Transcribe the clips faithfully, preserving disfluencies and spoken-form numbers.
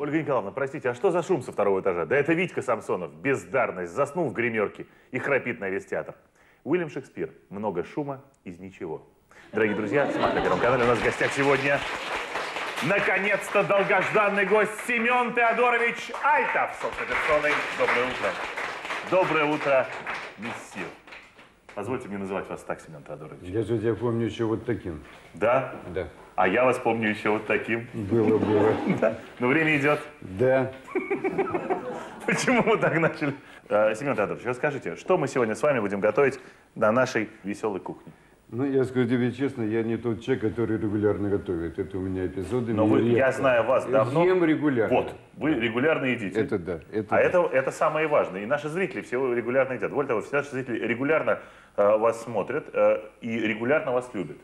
Ольга Николаевна, простите, а что за шум со второго этажа? Да это Витька Самсонов, бездарность, заснул в гримерке и храпит на весь театр. Уильям Шекспир. Много шума из ничего. Дорогие друзья, смотрите на Первом канале. У нас в гостях сегодня, наконец-то, долгожданный гость Семен Теодорович Альтов. Собственной персоной. Доброе утро. Доброе утро, мессир. Позвольте мне называть вас так, Семен Теодорович. Я же тебя помню еще вот таким. Да? Да. А я вас помню еще вот таким. Было, было. Да. Но время идет. Да. Почему вы так начали? Семен Теодорович, расскажите, что мы сегодня с вами будем готовить на нашей веселой кухне? Ну, я скажу тебе честно, я не тот человек, который регулярно готовит. Это у меня эпизоды. Но вы, я знаю вас давно. Ем регулярно. Вот, вы регулярно едите. Это да. Это а да. Это, это самое важное. И наши зрители все регулярно едят. Более того, все наши зрители регулярно э, вас смотрят э, и регулярно вас любят.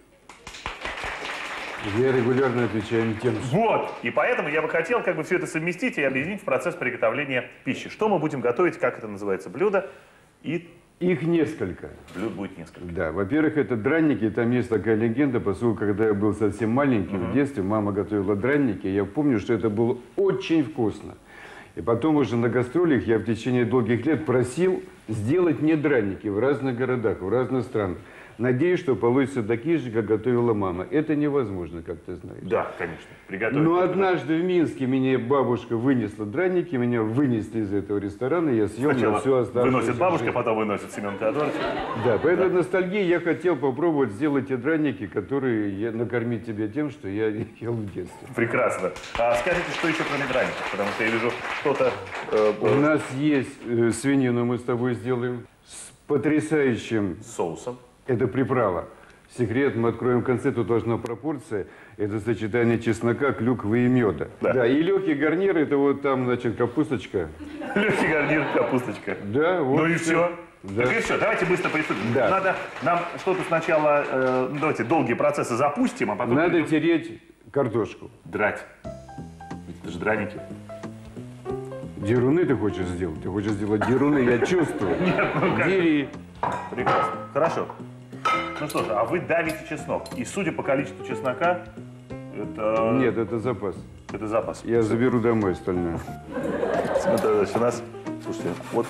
Я регулярно отвечаю тем, что... Вот! И поэтому я бы хотел как бы все это совместить и объединить в процесс приготовления пищи. Что мы будем готовить, как это называется, блюдо и... Их несколько. Блюд будет несколько. Да, во-первых, это драники, там есть такая легенда, поскольку когда я был совсем маленький, uh-huh. в детстве мама готовила драники, я помню, что это было очень вкусно. И потом уже на гастролях я в течение долгих лет просил сделать мне драники в разных городах, в разных странах. Надеюсь, что получится такие же, как готовила мама. Это невозможно, как ты знаешь. Да, конечно. Приготовить. Но однажды в Минске мне бабушка вынесла драники, меня вынесли из этого ресторана, я съел на всю оставшуюся выносит бабушка, жизнь. Потом выносит Семен Теодорович. Да, по этой ностальгии я хотел попробовать сделать те драники, которые я, накормить тебя тем, что я ел в детстве. Прекрасно. А скажите, что еще кроме драников? Потому что я вижу что-то... Э, У нас есть э, свинину, мы с тобой сделаем с потрясающим... соусом. Это приправа. Секрет мы откроем в конце, тут должна пропорция. Это сочетание чеснока, клюквы и меда. Да. Да, и легкий гарнир, это вот там, значит, капусточка. Легкий гарнир, капусточка. Да, вот. Ну и все. Да. Так и все, давайте быстро приступим. Да. Надо нам что-то сначала, э, ну, давайте долгие процессы запустим, а потом... Надо придем... тереть картошку. Драть. Ведь это же драники. Деруны ты хочешь сделать? Ты хочешь сделать деруны, я чувствую. Нет, ну как? Дери. Прекрасно. Хорошо. Ну что же, а вы давите чеснок. И судя по количеству чеснока, это... Нет, это запас. Это запас. Я заберу домой остальное. Смотрите, у нас... Слушайте, вот...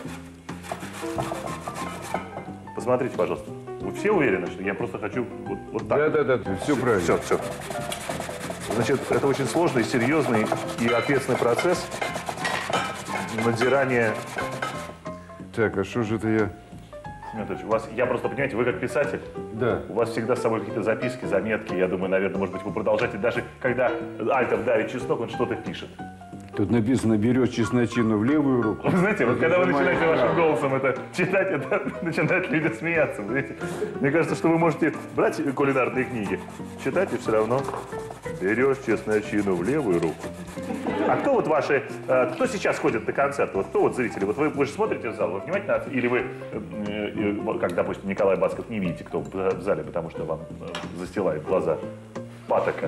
Посмотрите, пожалуйста. Вы все уверены, что я просто хочу вот, вот так? Да, да, да, все правильно. Все, все. Значит, это очень сложный, серьезный и ответственный процесс надзирания. Так, а что же это я... У вас, я просто, понимаете, вы как писатель, Да. у вас всегда с собой какие-то записки, заметки. Я думаю, наверное, может быть, вы продолжаете, даже когда Альтов давит чеснок, он что-то пишет. Тут написано, берешь чесночину в левую руку. Вы знаете, вот когда вы начинаете вашим голосом это читать, это начинают люди смеяться. Знаете? Мне кажется, что вы можете брать кулинарные книги, читать и все равно берешь чесночину в левую руку. А кто вот ваши, э, кто сейчас ходит на концерты? Вот кто вот зрители? Вот вы, вы же смотрите в зал, вы внимательно, или вы, э, э, как, допустим, Николай Басков, не видите, кто в зале, потому что вам э, застилает глаза патока?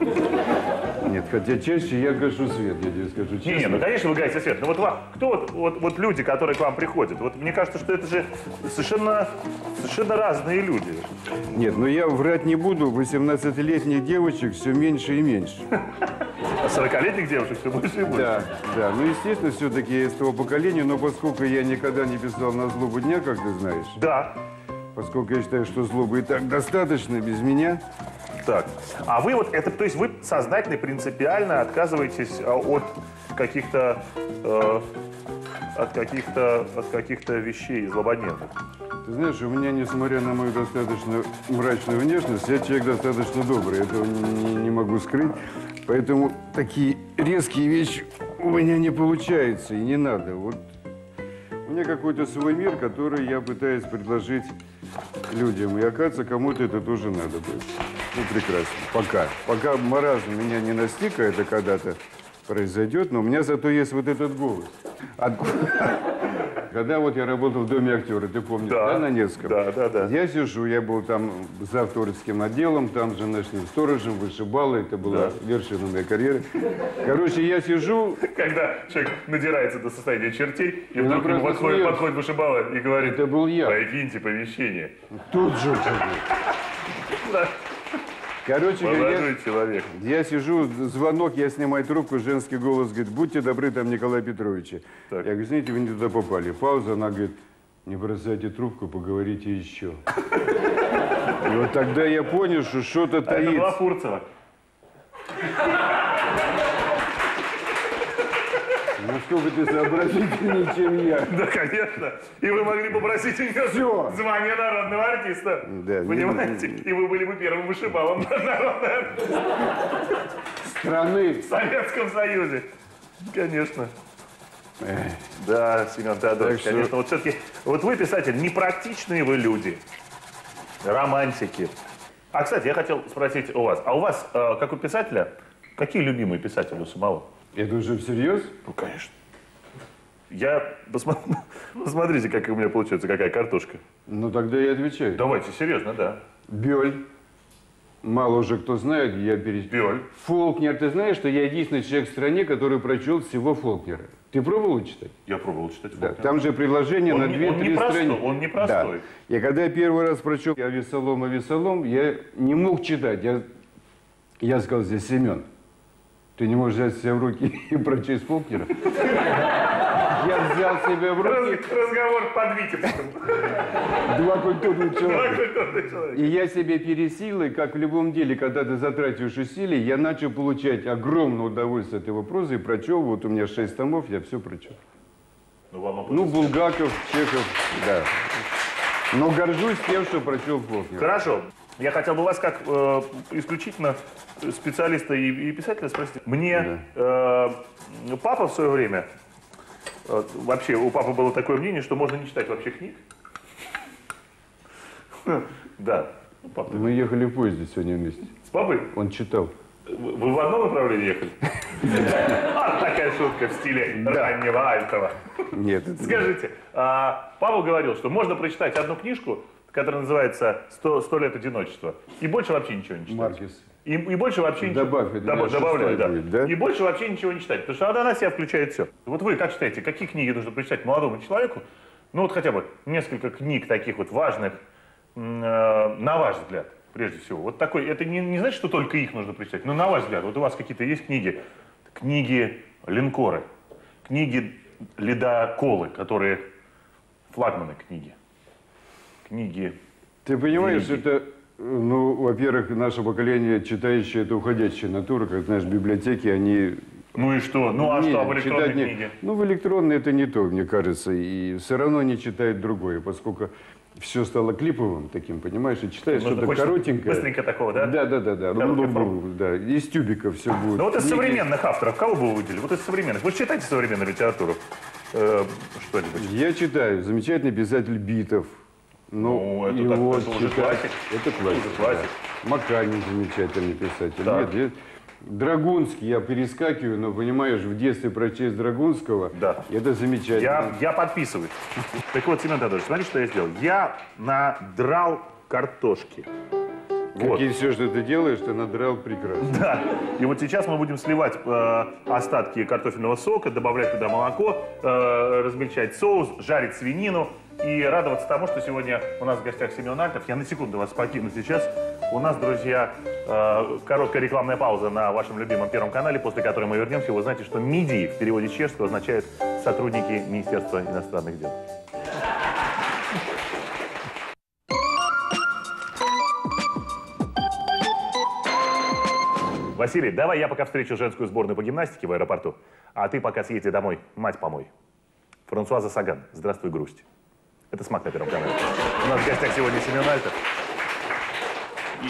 Нет, хотя чаще я гашу свет, я тебе скажу честно. Не, не, ну конечно вы гаете свет. Но вот вам, кто вот, вот, вот люди, которые к вам приходят? Вот мне кажется, что это же совершенно, совершенно разные люди. Нет, ну я врать не буду, восемнадцатилетних девочек все меньше и меньше. А сорокалетних девушек все больше и больше. Да, да, ну естественно, все-таки я из того поколения, но поскольку я никогда не писал на злобу дня, как ты знаешь. Да. Поскольку я считаю, что злобы и так достаточно без меня. Так, а вы вот это, то есть вы сознательно, принципиально отказываетесь от каких-то, э, от каких-то, от каких-то вещей злободневных? Ты знаешь, у меня, несмотря на мою достаточно мрачную внешность, я человек достаточно добрый, этого не, не могу скрыть. Поэтому такие резкие вещи у меня не получаются и не надо. Вот у меня какой-то свой мир, который я пытаюсь предложить людям. И оказывается, кому-то это тоже надо будет. Ну, прекрасно. Пока. Пока маразм меня не настиг, а это когда-то произойдет, но у меня зато есть вот этот голос. От... Когда вот я работал в Доме актера, ты помнишь, да, да на Невском? Да, да, да. Я сижу, я был там за авторским отделом, там же ночным сторожем, вышибала, это была да. вершина моей карьеры. Короче, я сижу... Когда человек надирается до состояния чертей, и вдруг ему подходит, подходит вышибала и говорит, это был я. Прикиньте помещение. Тут же. Да. Короче Молодой говоря, человек. я сижу, звонок, я снимаю трубку, женский голос говорит, будьте добры, там Николай Петрович. Так. Я говорю, знаете, вы не туда попали. Пауза, она говорит, не бросайте трубку, поговорите еще. И вот тогда я понял, что что-то А это была таится. Фурцева. Насколько ты сообразительнее, чем я. Да, конечно. И вы могли попросить у него Всё. звание народного артиста. Да, Понимаете? И вы были бы первым вышибалом народного артиста Страны. в Советском Союзе. Конечно. Эх. Да, Семен Теодорович, Так что- конечно. Вот все-таки, вот вы, писатель, непрактичные вы люди. Романтики. А, кстати, я хотел спросить у вас. А у вас, э, как у писателя, какие любимые писатели у самого? Это уже всерьез? Ну, конечно. Я... Посма... Посмотрите, как у меня получается, какая картошка. Ну тогда я отвечаю. Давайте, серьезно, да. Бёль. Мало уже кто знает, я перед... Бёль. Фолкнер, ты знаешь, что я единственный человек в стране, который прочел всего Фолкнера. Ты пробовал читать? Я пробовал читать Да. Фолкнера. Там же предложение Он на не- две-три он непростой, страницы. он непростой. Да. И когда я первый раз прочел «А Весолом, а Весолом», я не мог читать. Я, я сказал здесь, Семен, ты не можешь взять себя в руки и прочесть Фолкнера? Я взял себя в руки, Раз- Разговор под Витебском. два культурных человека. Культурный человек. И я себе пересилил, и как в любом деле, когда ты затрачиваешь усилия, я начал получать огромное удовольствие от его прозы и прочел. Вот у меня шесть томов, я все прочел. Ну, вам Ну, Булгаков, Чехов, да. Но горжусь тем, что прочел Фолкнера. Хорошо. Я хотел бы вас, как э, исключительно специалиста и, и писателя, спросить. Мне э, папа в свое время, э, вообще у папы было такое мнение, что можно не читать вообще книг. Да. Ну, папа. Мы ехали в поезде сегодня вместе. С папой? Он читал. Вы вы в одном направлении ехали? А, такая шутка в стиле раннего Альтова. Нет, это... Скажите, а, папа говорил, что можно прочитать одну книжку, которая называется «Сто, сто лет одиночества», и больше вообще ничего не читать. Маркес. И, и больше вообще ничего... Добавь, это Добав- наша добавляю, да. шестая будет, да? И больше вообще ничего не читать, потому что она на себя включает все. Вот вы как считаете, какие книги нужно прочитать молодому человеку? Ну вот хотя бы несколько книг таких вот важных, м, э, на ваш взгляд, прежде всего. Вот такой, это не, не значит, что только их нужно прочитать, но на ваш взгляд, вот у вас какие-то есть книги, книги линкоры, книги ледоколы, которые флагманы книги, книги... Ты понимаешь, Великий. это, ну, во-первых, наше поколение читающее, это уходящая натура, как, знаешь, библиотеки, они... Ну и что? Ну а Не, что в электронной читать не- книге? Ну, в электронной это не то, мне кажется, и все равно они читают другое, поскольку все стало клиповым таким, понимаешь, и читаешь Нужно что-то хочется коротенькое. быстренько такого, да? Да, да, да, да. Короткий Ру-ру-ру, формат. да. Из тюбика все будет. Ну вот из Книги- современных авторов, кого бы вы выделили? Вот из современных. Вы читаете современную литературу? Э, что-нибудь? Я читаю. Замечательный писатель Битов. Ну, это так- его это уже читать- классик. Это классик. уже классик. Да. Маканин замечательный писатель. Так. Нет, нет. Драгунский, я перескакиваю, но понимаешь, в детстве прочесть Драгунского, Да. это замечательно. Я, я подписываюсь. Так вот, Семен Теодорович, смотри, что я сделал. Я надрал картошки. Вот. Как и все, что ты делаешь, ты надрал прекрасно. Да. И вот сейчас мы будем сливать э, остатки картофельного сока, добавлять туда молоко, э, размельчать соус, жарить свинину и радоваться тому, что сегодня у нас в гостях Семен Альтов. Я на секунду вас покину сейчас. У нас, друзья, э, короткая рекламная пауза на вашем любимом Первом канале, после которой мы вернемся. Вы знаете, что МИДИ в переводе с чешского означает «сотрудники Министерства иностранных дел». Василий, давай я пока встречу женскую сборную по гимнастике в аэропорту, а ты пока съезди домой, мать помой. Франсуаза Саган, здравствуй, грусть. Это «Смак» на Первом канале. У нас в гостях сегодня Семен Альтов. И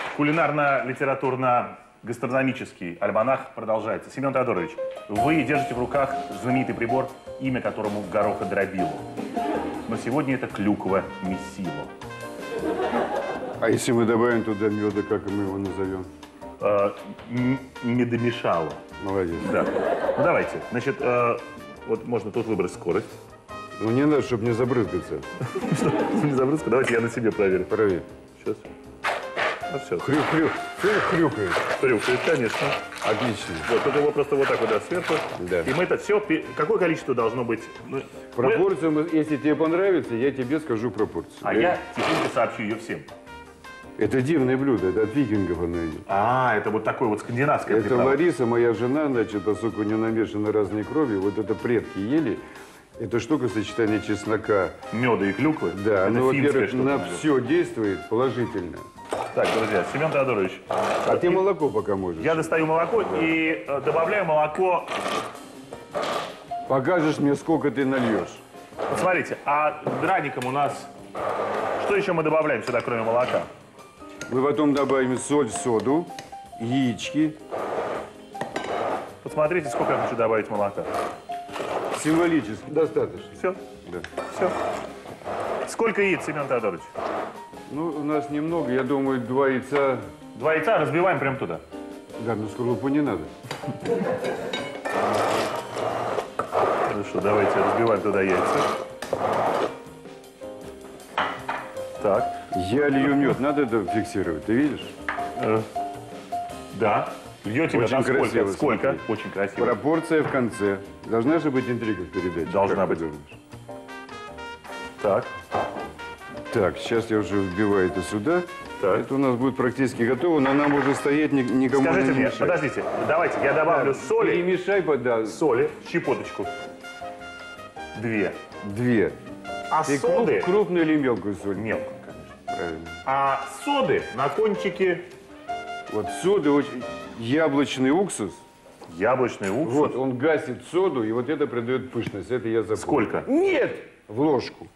кулинарно-литературно-гастрономический альманах продолжается. Семен Теодорович, вы держите в руках знаменитый прибор, имя которому гороходробило. Но сегодня это клюква месило. А если мы добавим туда меда, как мы его назовем? Э, м- медомешало. Молодец. Да. Ну давайте. Значит, э, вот можно тут выбрать скорость. Ну не надо, чтобы не забрызгаться. Не забрызгай. Давайте я на себе проверю. Проверь. Сейчас. Ну все. Хрю-хрю. Хрюкает. Хрюкает, конечно. Отлично. Вот тут его просто вот так вот, да, сверху. Да. И мы это все... Какое количество должно быть? Ну, мы- Пропорцию, мы- если тебе понравится, я тебе скажу пропорцию. А я тихонько сообщу ее всем. Это дивное блюдо, это от викингов оно идет. А, это вот такое вот скандинавское Это приправа. Лариса, моя жена, значит, поскольку у нее намешаны разные крови, вот это предки ели. Эта штука сочетание чеснока. Меда и клюквы. Да, это оно, во-первых, штука, на наверное. все действует положительно. Так, друзья, Семен Теодорович, А ты молоко пока можешь. я достаю молоко и э, добавляю молоко. Покажешь мне, сколько ты нальешь. Посмотрите, а драником у нас... Что еще мы добавляем сюда, кроме молока? Мы потом добавим соль, соду, яички. Посмотрите, сколько я хочу добавить молока. Символически. Достаточно. Все? Да. Все. Сколько яиц, Семен Теодорович? Ну, у нас немного, я думаю, два яйца. Два яйца разбиваем прямо туда. Да, ну скорлупу не надо. Ну что, давайте разбиваем туда яйца. Так. Я лью мед, надо это фиксировать, ты видишь? Э, да. Льете Очень на сколько? красиво, Сколько? смотри. Очень красиво. Пропорция в конце. Должна же быть интрига в передаче. Должна как ты быть. думаешь? Так. Так, сейчас я уже вбиваю это сюда. Так. Это у нас будет практически готово, но она может стоять ни- никому Скажите не мне, мешать. подождите, давайте, я добавлю соли. Перемешай, да, Соли, щепоточку. Две. две. А Ты соды... круп- крупную или мелкую соль? Мелко, конечно. Правильно. А соды на кончике Вот сода очень... Яблочный уксус. яблочный уксус. Вот, он гасит соду, и вот это придает пышность. Это я запомнил. Сколько? Нет! В ложку.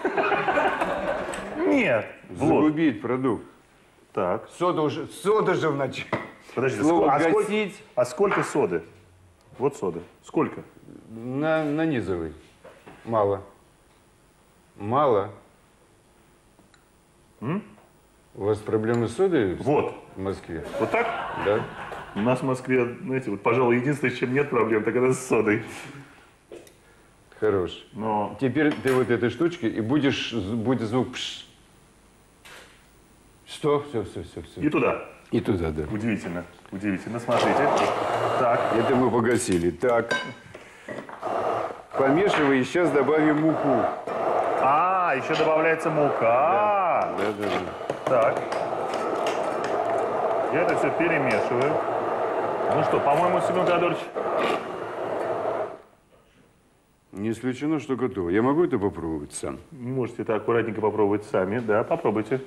Нет. В ложь. Загубить продукт. Так. Сода уже... Сода же в начале. Подождите, Слово ско- а, сколько, гасить а сколько соды? Вот соды. Сколько? на, нанизывай. Мало. Мало. М? У вас проблемы с содой Вот. в Москве? Вот так? Да? У нас в Москве, знаете, вот, пожалуй, единственное, с чем нет проблем, так это с содой. Хорош. Но Теперь ты вот этой штучкой, и будешь, будет звук пш. Что? Все, все, все, все. и туда. И туда, да. Удивительно. Удивительно. Смотрите. Так. Это мы погасили. Так. Помешивай, и сейчас добавим муку. А, еще добавляется мука. Да, да, да. Так. Я это все перемешиваю. Ну что, по-моему, Семен Теодорович, Не исключено, что готово. Я могу это попробовать сам? можете это аккуратненько попробовать сами. Да, попробуйте.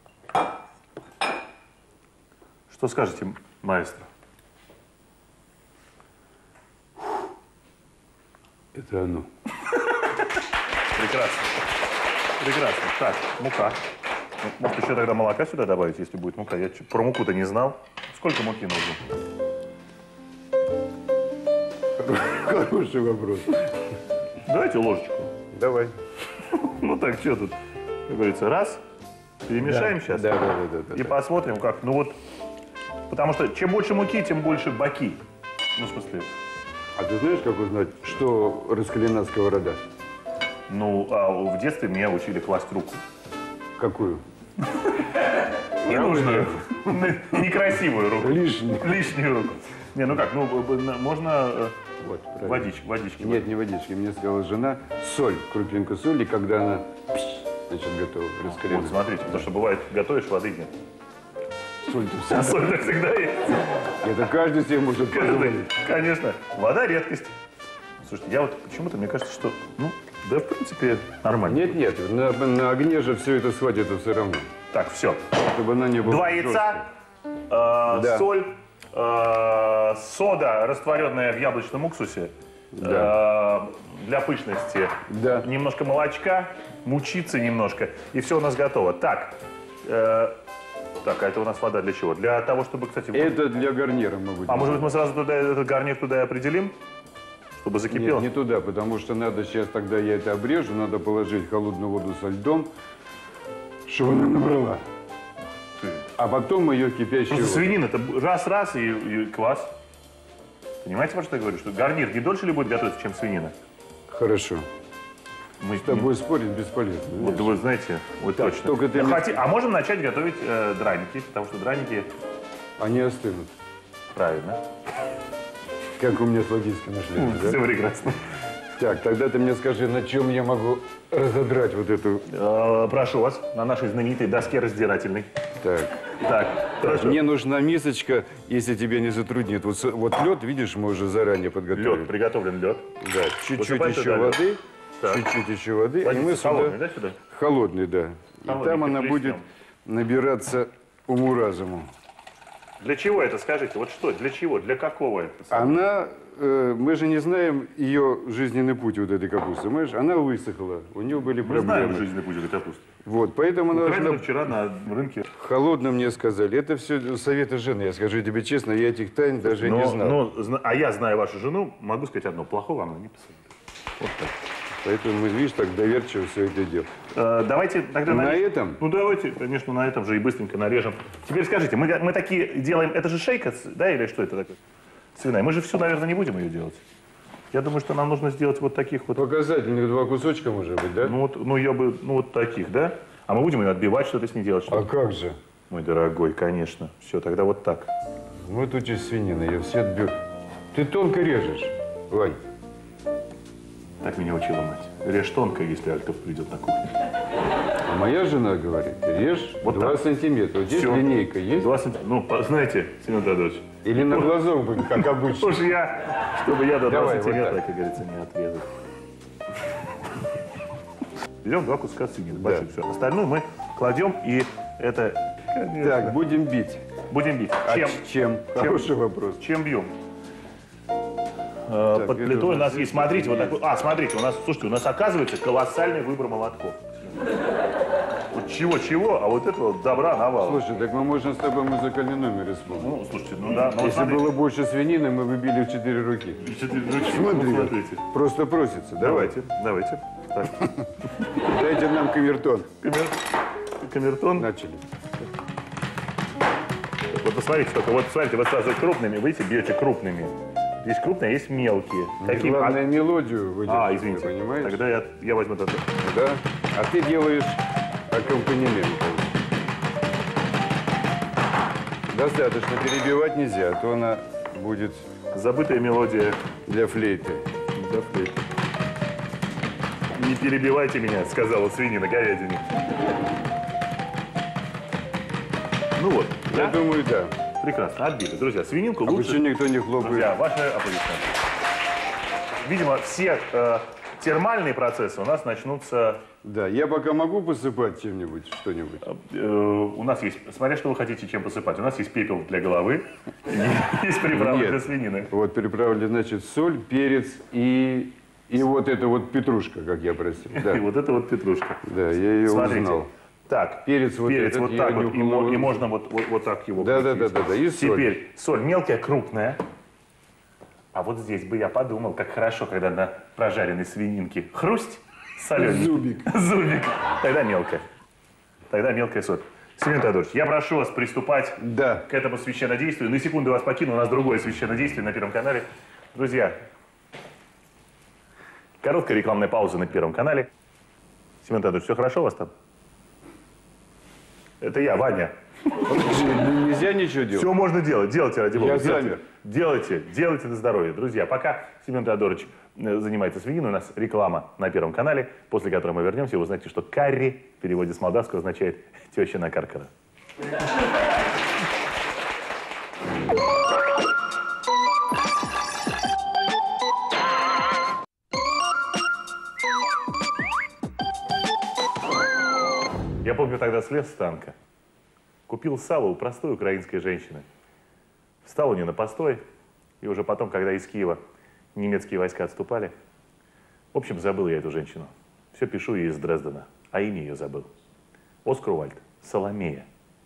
Что скажете, маэстро? Это оно. Прекрасно. Прекрасно. Так, мука. Ну, может, еще тогда молока сюда добавить, если будет мука? Я чё- про муку-то не знал. Сколько муки нужно? Хороший вопрос. Давайте ложечку. Давай. Ну так, что тут? Как говорится, раз, перемешаем сейчас. Да, да, да, да, да, И да. посмотрим, как. Ну вот, потому что чем больше муки, тем больше боки. Ну, в смысле, А ты знаешь, как узнать, что раскалена сковорода? ну, а в детстве меня учили класть руку. Какую? Ненужную. Некрасивую руку. Лишнюю. Лишнюю руку. Не, ну как, ну, б- б- можно э, Вот, правильно. водички, водички. Нет, не водички. Мне сказала жена, соль, крупинку соли, когда она, пш, значит, готова, раскалена. Вот, смотрите, потому что бывает, готовишь, воды нет. Соль-то А всегда. соль так всегда есть. Это каждый себе может позволить. Конечно. Вода редкость. Слушайте, я вот почему-то, мне кажется, что, ну, да, в принципе, нормально. Нет, нет, на, на огне же все это схватится все равно. Так, все. Чтобы она не была Два жесткой. яйца, э, Да. соль, э, сода, растворенная в яблочном уксусе, Да. э, для пышности, Да. немножко молочка, мучиться немножко, и все у нас готово. Так, э, так, а это у нас вода для чего? Для того, чтобы, кстати... Это для гарнира могу А может быть, мы сразу туда, этот гарнир туда и определим? Чтобы закипело? Нет, не туда, потому что надо сейчас, тогда я это обрежу, надо положить холодную воду со льдом, чтобы она набрала. Ты. А потом мы ее кипящей Просто водой. свинина, это раз-раз и, и класс. Понимаете, про что я говорю? Что гарнир не дольше ли будет готовиться, чем свинина? Хорошо. Мы С тобой спорить бесполезно. Вот знаешь. вы знаете, вот Так, точно. только ты А мне- хоти- А можем начать готовить э, драники, потому что драники Они остынут. правильно. Как у меня с логическим мышлением, да? Все прекрасно. Так, тогда ты мне скажи, на чем я могу разодрать вот эту... Э, прошу вас на нашей знаменитой доске раздирательной. Так. Так, хорошо. Мне нужна мисочка, если тебя не затруднит. Вот, с- вот лед, видишь, мы уже заранее подготовили. Лед, приготовлен лед. Да, чуть-чуть Высыпать еще туда лед. воды. Так. Чуть-чуть еще воды. Водица и мы холодный, сюда... да, сюда? Холодный, да. И Холодный, там она кипятный будет снял. набираться уму-разуму. Для чего это, скажите? Вот что, для чего, для какого это? Она, э, мы же не знаем ее жизненный путь вот этой капусты, понимаешь? Она высохла, у нее были Мы знаем проблемы. жизненный путь этой капусты. Вот, поэтому она Украина должна... вчера на рынке. Холодно мне сказали. Это все советы жены, я скажу тебе честно, я этих тайн даже не Но, знал. но зна- а я знаю вашу жену, могу сказать одно, плохого она не посоветует. Вот так. Поэтому мы, видишь, так доверчиво все это делаем. Э, давайте тогда... На нарежем. этом? Ну давайте, конечно, на этом же и быстренько нарежем. Теперь скажите, мы, мы такие делаем, это же шейка, да, или что это такое? Свиная. Мы же всю, наверное, не будем ее делать. Я думаю, что нам нужно сделать вот таких вот... Показательных два кусочка, может быть, да? Ну вот, ну я бы, ну вот таких, да? А мы будем ее отбивать, что-то с ней делать, что А как же? Мой дорогой, конечно. Все, тогда вот так. Вот тут есть свинина, ее все отбил. Ты тонко режешь, Вань. Так меня учила мать. Режь тонко, если Альтов придет на кухню. А моя жена говорит, режь Вот два так. сантиметра. Вот здесь Всё. линейка есть? Два сантиметра. Ну, по- знаете, Семен Тодорович, Или на глазок будет, как обычно? уж я, чтобы я до два Давай, вот сантиметра, так. как говорится, не отрезал. Берем два куска свинины, больших, все. Остальное мы кладем, и это, конечно, Так, будем бить. будем бить. А Чем? чем? Хороший вопрос. Чем бьем? Э, Так, Под это плитой у у нас нас есть, смотрите, вот такой. А, смотрите, у нас, слушайте, у нас оказывается колоссальный выбор молотков. Вот чего-чего, а вот этого добра навал. Слушай, так мы можем с тобой музыкальный номер исполнить. Ну, слушайте, ну да, ну Если смотрите. было больше свинины, мы бы били в четыре руки. Четыре руки. Смотри, Ну, смотрите. просто просится. Давайте, давайте. Так, Дайте нам камертон. камер- камертон. Начали. Вот посмотрите, только вот смотрите, вы сразу крупными, видите, бьете крупными. Есть крупные, а есть мелкие. Какие? Главное, мелодию выдержать, А, извините. понимаешь? Тогда я, я возьму это. Да? А ты делаешь аккомпанемент. Достаточно, перебивать нельзя, а то она будет Забытая мелодия для флейты. для флейты. Не перебивайте меня, сказала свинина говядине. Ну вот, Я да? думаю, да. Прекрасно, отбили. Друзья, свининку А лучше... почему никто не хлопает? Друзья, ваши аплодисменты. Видимо, все э, термальные процессы у нас начнутся... Да, я пока могу посыпать чем-нибудь, что-нибудь. э, у нас есть, смотря что вы хотите чем посыпать, у нас есть пепел для головы, есть приправы Нет. для свинины. Вот приправили, значит, соль, перец и, и вот это вот петрушка, как я просил. Да, И вот это вот петрушка. да, я ее Смотрите. узнал. Так, Перец вот перец этот вот я так вот, и, нюхал. мо- и можно вот, вот, вот так его Да, да, крутить. да, да, да, и соль. Теперь соль мелкая, крупная. А вот здесь бы я подумал, как хорошо, когда на прожаренной свининке хрусть, солененький. Зубик. Зубик. Тогда мелкая. Тогда мелкая соль. Семен Тодорович, я прошу вас приступать Да. к этому священнодействию. На секунду вас покину, у нас другое священнодействие на Первом канале. Друзья, короткая рекламная пауза на Первом канале. Семен Тодорович, все хорошо у вас там? Это я, Ваня. Нельзя ничего делать? Все можно делать, делайте ради бога. Я делайте. замер. Делайте, делайте на здоровье. Друзья, пока Семен Теодорович э, занимается свининой, у нас реклама на Первом канале, после которой мы вернемся, и вы узнаете, что карри в переводе с молдавского означает теща накаркала. Я помню, тогда слез с танка, купил сало у простой украинской женщины. Встал у нее на постой, и уже потом, когда из Киева немецкие войска отступали, в общем, забыл я эту женщину. Все пишу ей из Дрездена, а имя ее забыл. Оскрувальд, Соломея.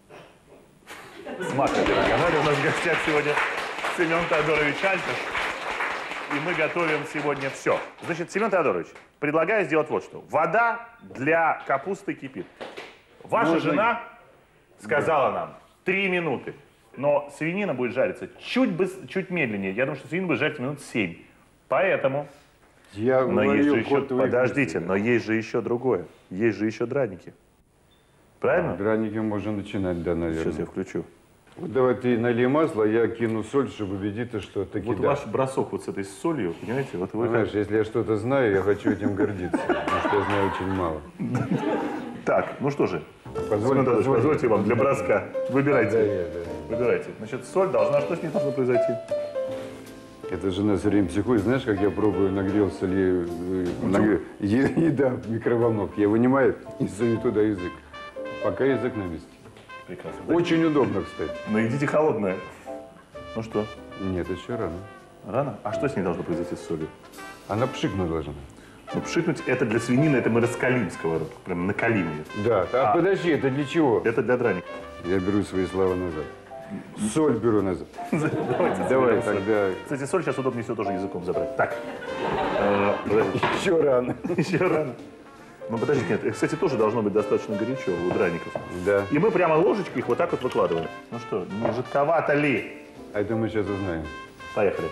Смак на Первом канале. У нас в гостях сегодня Семен Теодорович Альтов. И мы готовим сегодня все. Значит, Семен Теодорович, предлагаю сделать вот что. Вода для капусты кипит. Ваша Можно- жена сказала нам три минуты. Но свинина будет жариться чуть, быс- чуть медленнее. Я думаю, что свинина будет жариться минут семь. Поэтому... Я Но есть же говорил, еще... ход твоих Подождите, мыслей. но есть же еще другое. Есть же еще драники. Правильно? Драники можно начинать, да, наверное. Сейчас я включу. Вот давай ты налей масло, я кину соль, чтобы убедиться, что таки Вот да. ваш бросок вот с этой солью, понимаете, вот вы... Знаешь, если я что-то знаю, я хочу этим гордиться, потому что я знаю очень мало. Так, ну что же, Семен Анатольевич, позвольте вам для броска. Выбирайте. Да, я, да. Выбирайте. Значит, соль должна, что с ней должно произойти? Эта жена все время психует. Знаешь, как я пробую, нагрелся ли э, нагре- е- еда в микроволновке. Я вынимаю и сую туда язык. Пока язык на месте. Прекрасно. Очень удобно, кстати. Но идите холодное. Ну что, Нет, еще рано. рано? А что с ней должно произойти с солью? Она пшикнуть должна. Ну, пшикнуть это для свинины, это мы раскалим сковородку. Прям накалим ее. Да, а, А. подожди, это для чего? Это для драника. Я беру свои слова назад. Соль беру назад. Давайте Давай соберем соль. тогда. Кстати, соль сейчас удобнее всего тоже языком забрать. Так. Э, подождите. Еще рано. Еще рано. Ну, подождите, нет, это, кстати, тоже должно быть достаточно горячо у драников. Да. И мы прямо ложечкой их вот так вот выкладываем. Ну что, не жидковато ли? А это мы сейчас узнаем. Поехали.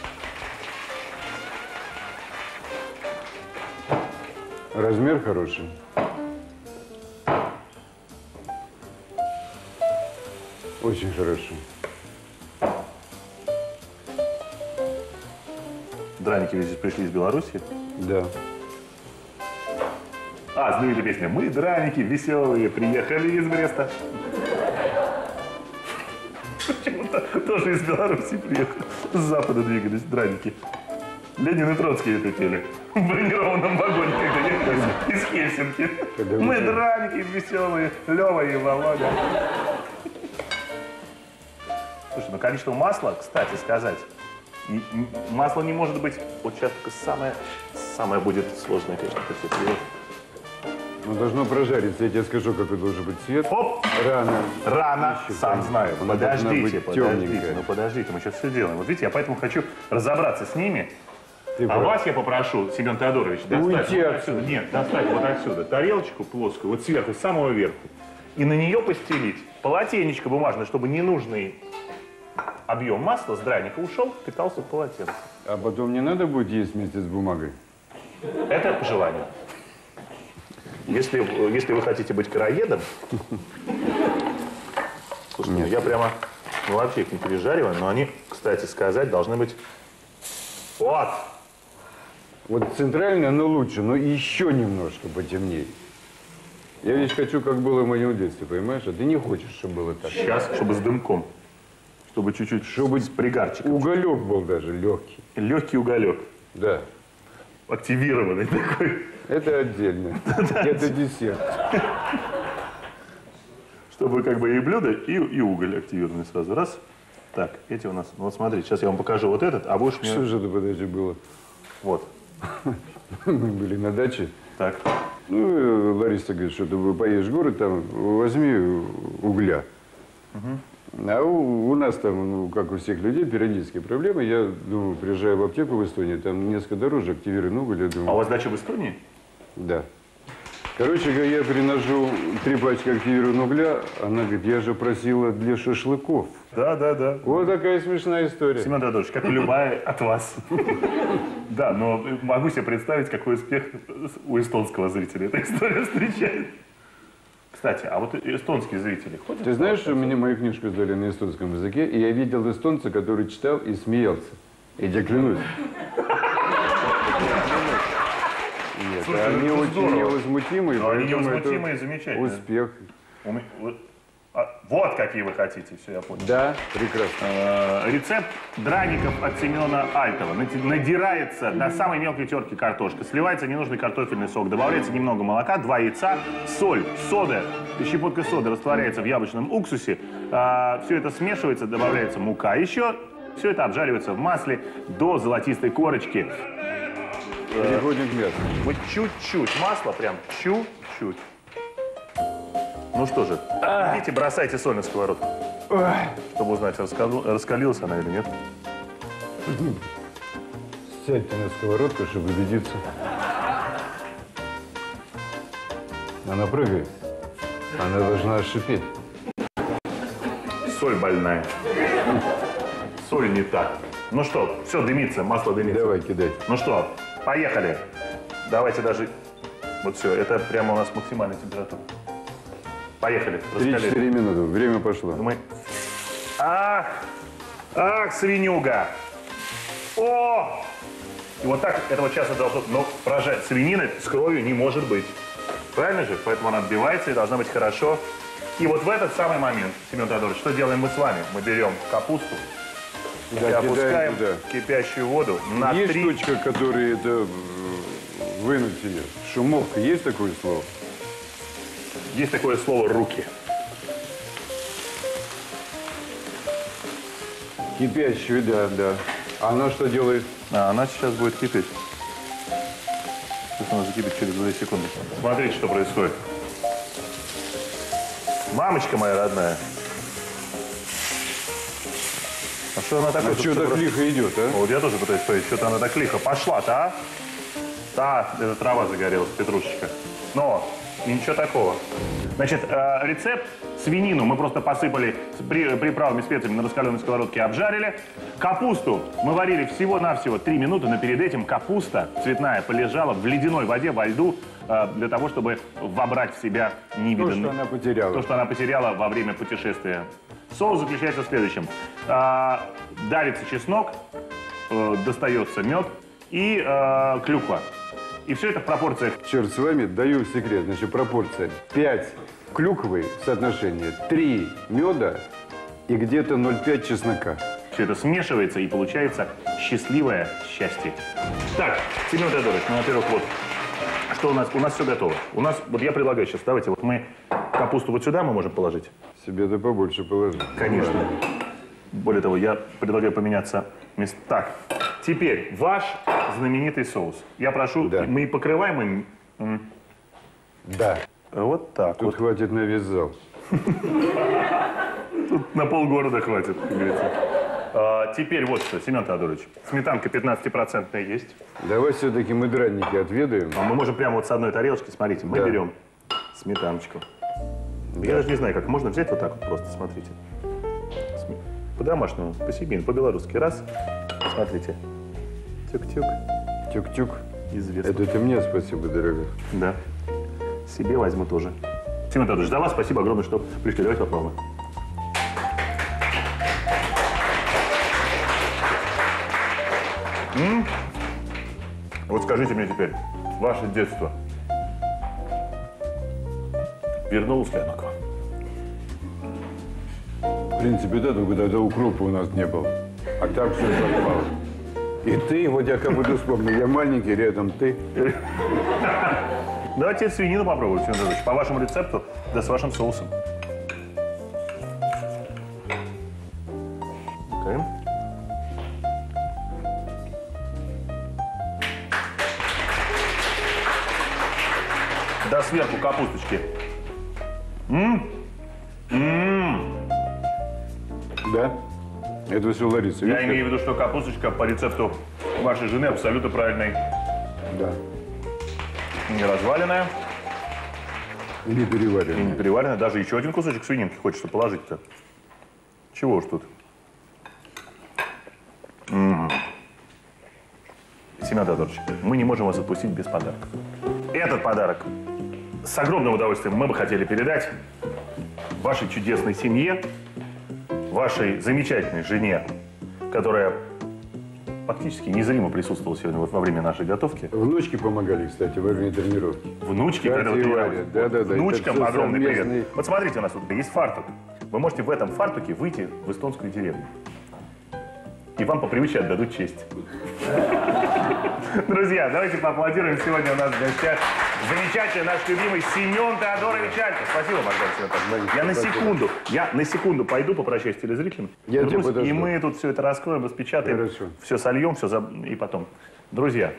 Размер хороший. Очень хороший. Драники ведь здесь пришли из Беларуси. Да. А, знаменитая песня «Мы, драники, веселые, приехали из Бреста». Почему-то тоже из Беларуси приехали. С запада двигались драники. Ленин и Троцкий это пели. В бронированном вагоне, когда ехали из Хельсинки. Когда Мы, вы- драники, веселые, Лева и Володя. Слушай, ну количество масла, кстати сказать, и, м, масло не может быть, вот сейчас только самое, самое будет сложное, конечно, это все привет. Ну, должно прожариться. Я тебе скажу, какой должен быть цвет. Оп! Рано. Рано, Еще сам там. знаю. Она должна Подождите, быть подождите, темненькая. ну подождите, мы сейчас все делаем. Вот видите, я поэтому хочу разобраться с ними. Ты А прав. вас я попрошу, Семен Теодорович, достать Уйти вот отсюда. отсюда. Нет, достать вот отсюда тарелочку плоскую, вот сверху, с самого верху. И на нее постелить полотенечко бумажное, чтобы ненужный объем масла с драника ушел, питался в полотенце. А потом не надо будет есть вместе с бумагой? Это по желанию. Если, если вы хотите быть короедом, слушайте, ну я прямо, ну вообще их не пережариваю, но они, кстати сказать, должны быть вот. Вот центрально оно лучше, но еще немножко потемнее. Я ведь хочу, как было в моем детстве, понимаешь? А ты не хочешь, чтобы было так. Сейчас, чтобы с дымком, чтобы чуть-чуть, чтобы с пригарчиком. Уголек был даже легкий. Легкий уголек, Да. активированный такой, Это отдельно. Это десерт. чтобы как бы и блюдо, и, и уголь активированный сразу. Раз. Так, эти у нас, ну вот смотрите, сейчас я вам покажу вот этот, а будешь мне... Что же это, подожди, было? Вот, Мы были на даче. так. Ну, э, Лариса говорит, что ты поедешь в город, там возьми угля. А у, у нас там, ну, как у всех людей, периодические проблемы. Я думаю, приезжаю в аптеку в Эстонию, там несколько дороже, активированный уголь. Я думаю, А у вас дача в Эстонии? да. Короче говоря, я приношу три пачки активированного угля. Она говорит, я же просила для шашлыков. Да, да, да. Вот такая смешная история. Семен Теодорович, как и любая от вас. Да, но могу себе представить, какой успех у эстонского зрителя эта история встречает. Кстати, а вот эстонские зрители ходят? Ты знаешь, что мне мою книжку издали на эстонском языке, и я видел эстонца, который читал и смеялся. Я тебе клянусь. Нет, Слушай, они ну это очень здорово. невозмутимые, Ну, они поэтому это невозмутимые, замечательно. успех. У ме- вот, а, вот какие вы хотите, все, я понял. Да, прекрасно. Э, Рецепт драников от Семена Альтова. Нади- Надирается на самой мелкой терке картошка, сливается ненужный картофельный сок, добавляется немного молока, два яйца, соль, сода, щепотка соды растворяется в яблочном уксусе. Все это смешивается, добавляется мука. Еще все это обжаривается в масле до золотистой корочки. Переходим к мясу. Вот чуть-чуть масла, прям чуть-чуть. Ну что же, идите, бросайте соль на сковородку, чтобы узнать, раскал- раскалилась она или нет. Сядьте на сковородку, чтобы убедиться. Она прыгает. Она должна шипеть. Соль больная. Соль не так. Ну что, все, дымится, масло дымится. Давай, кидай. Ну что, поехали. Давайте даже... Вот все, это прямо у нас максимальная температура. Поехали. раскаляем. Три-четыре минуты. Время пошло. Мы... Ах! Ах, свинюга! О! И вот так этого часа должно... Но прожарить свинина с кровью не может быть. Правильно же? Поэтому она отбивается и должна быть хорошо. И вот в этот самый момент, Семен Теодорович, что делаем мы с вами? Мы берем капусту и Да, опускаем кидаем туда. в кипящую воду на Есть три... точка, которая это э, вынуть ее. Шумовка, есть такое слово? Есть такое слово «руки». Кипящую, да, да. А она что делает? А она сейчас будет кипеть. Сейчас она закипит через две секунды. Смотрите, что происходит. Мамочка моя родная. А что она такое? А что так лихо идет, а? Вот я тоже пытаюсь сказать, что-то она так лихо пошла-то, а? Да, эта трава загорелась, петрушечка. Но ничего такого. Значит, э, рецепт. Свинину мы просто посыпали с при, приправами, специями на раскаленной сковородке, обжарили. Капусту мы варили всего-навсего три минуты, но перед этим капуста цветная полежала в ледяной воде, во льду, э, для того, чтобы вобрать в себя невиданный... То, что она потеряла. То, что она потеряла во время путешествия. Соус заключается в следующем. Э, давится чеснок, э, достается мед и э, клюква. И все это в пропорциях. Черт с вами, даю секрет. Значит, пропорция пять клюквы в соотношении три меда и где-то ноль целых пять чеснока. Все это смешивается и получается счастливое счастье. Так, Семен Теодорович, ну, во-первых, вот, что у нас? У нас все готово. У нас, вот я предлагаю сейчас, давайте, вот мы капусту вот сюда мы можем положить. Себе-то побольше положи. Конечно. Более того, я предлагаю поменяться мест. Так, теперь ваш знаменитый соус. Я прошу, Да. мы покрываем им м, Да. вот так Тут вот. хватит на весь зал. Тут на полгорода хватит, как говорится. А, теперь вот что, Семен Теодорович. Сметанка пятнадцатипроцентная есть. Давай все-таки мы драники отведаем. А мы можем прямо вот с одной тарелочки, смотрите, мы Да. берем сметаночку. Я даже не знаю, как можно взять вот так вот просто, смотрите. Сме- По-домашнему, по-семейному, по-белорусски. Раз, смотрите. Тюк-тюк. Тюк-тюк. Известно. Это ты мне спасибо, дорогой. Да. Себе возьму тоже. Семен Теодорович, за вас спасибо огромное, что пришли. Давайте попробуем. М? Вот скажите мне теперь, ваше детство. Вернулось ли оно к вам? В принципе, да, только тогда укропа у нас не было. А так все совпало. И ты, вот я как будто вспомнил, я маленький, рядом ты. Давайте свинину попробуем, Семен Теодорович, по вашему рецепту, да с вашим соусом. Окей. Да сверху капусточки. М? М. Да? Это все Лариса. Я видишь, имею в виду, что капусточка по рецепту вашей жены абсолютно правильной. как? Да. Не разваленная И не и переваренная. не переваренная. Даже еще один кусочек свининки хочется положить-то. Чего уж тут. М. Семен Теодорович, мы не можем вас отпустить без подарков. Этот подарок с огромным удовольствием мы бы хотели передать вашей чудесной семье, вашей замечательной жене, которая фактически незримо присутствовала сегодня вот во время нашей готовки. Внучки помогали, кстати, во время тренировки. Внучки, Катя когда вот и я- Варя. Да-да-да, внучкам это всё огромный совместный- привет. Вот смотрите, у нас тут есть фартук. Вы можете в этом фартуке выйти в эстонскую деревню. И вам по привычке отдадут честь. Друзья, давайте поаплодируем. Сегодня у нас в гостях замечательный наш любимый Семен Теодорович Альтов. Спасибо, Богдан Семенович. Я на секунду, я на секунду пойду попрощаюсь с телезрителями. Я тебя Вернусь, и подожду. мы тут все это раскроем, распечатаем, Хорошо. все сольем, все за... и потом. Друзья,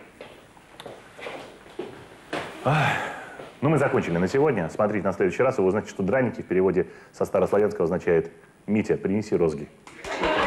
ах, ну мы закончили на сегодня. Смотрите на следующий раз, и вы узнаете, что драники в переводе со старославянского означает «Митя, принеси розги».